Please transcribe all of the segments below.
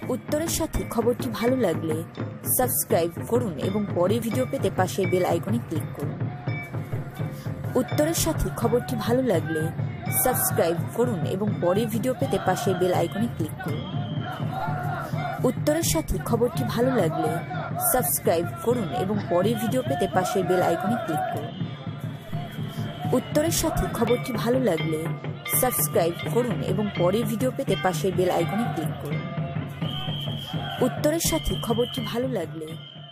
উত্তরের সাথে খবরটি ভালো লাগলে সাবস্ক্রাইব করুন এবং পরের ভিডিও পেতে পাশের বেল আইকনে ক্লিক করুন। উত্তরের সাথে খবরটি ভালো লাগলে সাবস্ক্রাইব করুন এবং পরের ভিডিও পেতে পাশের বেল আইকনে ক্লিক করুন। উত্তরের সাথে খবরটি ভালো লাগলে সাবস্ক্রাইব করুন এবং পরের ভিডিও পেতে পাশের বেল আইকনে ক্লিক করুন। উত্তরের সাথে খবরটি ভালো লাগলে সাবস্ক্রাইব করুন এবং পরের ভিডিও পেতে পাশের বেল আইকনে ক্লিক করুন। উত্তরের সাথে খবরটি ভালো লাগলে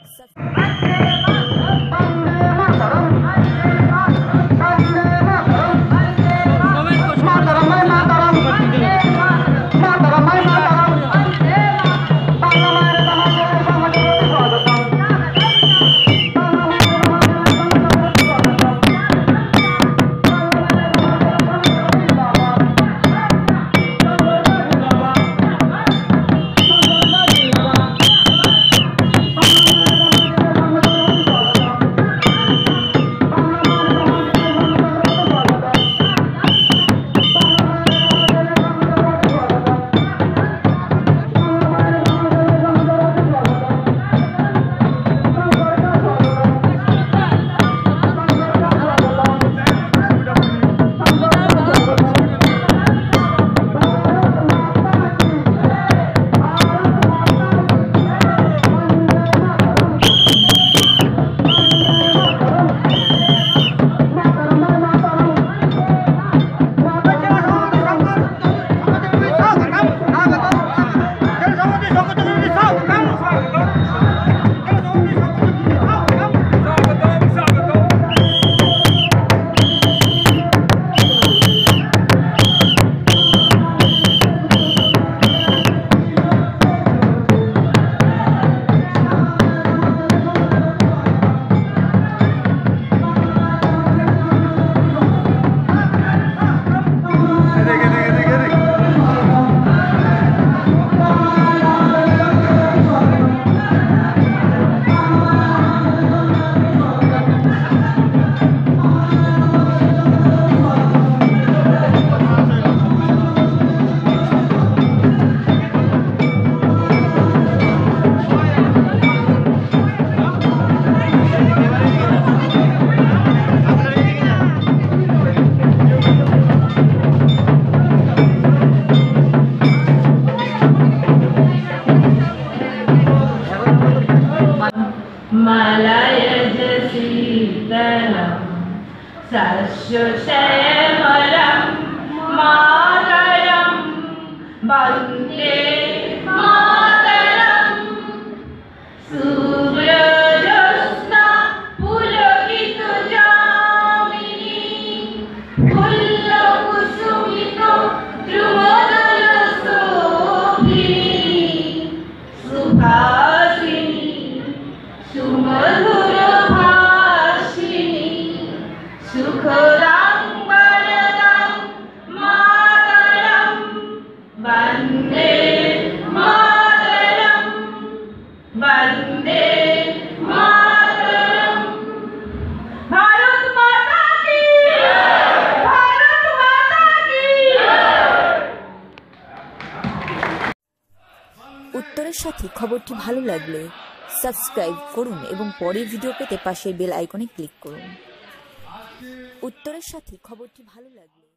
सस्यश्यामलं मातरं वन्दे मातरं सूर्यज्योत्स्ना पुलकितयामिनी फुल्लकुसुमितो द्रुमदलशोभिनी सुभाषिणी सुमधुरभाषिणी सुखदां वरदां मातरं वन्दे मातरं वन्दे मातरं। भारत माता की भारत माता की। উত্তরের সাথে খবরটি ভালো লাগলে সাবস্ক্রাইব করুন এবং পরের ভিডিও পেতে পাশের বেল আইকনে ক্লিক করুন। উত্তরের সাথে খবরটি ভালো লাগলে